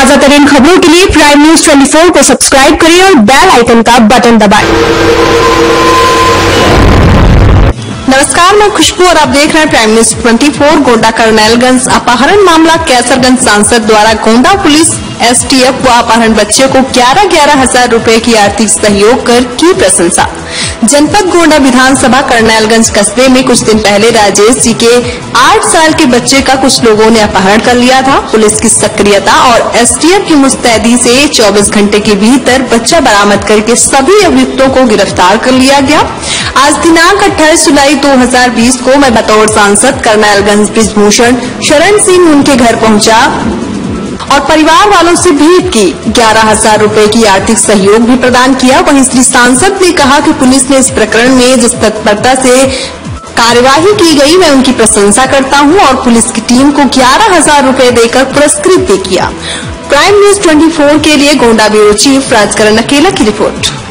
ताजा तरीन खबरों के लिए प्राइम न्यूज 24 को सब्सक्राइब करें और बेल आइकन का बटन दबाएं। नमस्कार, मैं खुशबू और आप देख रहे हैं प्राइम न्यूज 24। गोंडा करनैलगंज अपहरण मामला। कैसरगंज सांसद द्वारा गोंडा पुलिस एसटीएफ व अपहरण बच्चे को 11,000 रुपए की आर्थिक सहयोग कर की प्रशंसा। जनपद गोंडा विधानसभा करनैलगंज कस्बे में कुछ दिन पहले राजेश जी के 8 साल के बच्चे का कुछ लोगों ने अपहरण कर लिया था। पुलिस की सक्रियता और एसटीएफ की मुस्तैदी से 24 घंटे के भीतर बच्चा बरामद करके सभी अभियुक्तों को गिरफ्तार कर लिया गया। आज दिनांक 28 जुलाई 2020 को मैं बतौर सांसद करनैलगंज बृजभूषण शरण सिंह उनके घर पहुंचा और परिवार वालों से भेंट की। 11,000 रुपए की आर्थिक सहयोग भी प्रदान किया। वहीं श्री सांसद ने कहा कि पुलिस ने इस प्रकरण में जिस तत्परता से कार्यवाही की गई, मैं उनकी प्रशंसा करता हूं और पुलिस की टीम को 11,000 रुपए देकर पुरस्कृत भी किया। प्राइम न्यूज 24 के लिए गोंडा ब्यूरो चीफ राजकरण अकेला की रिपोर्ट।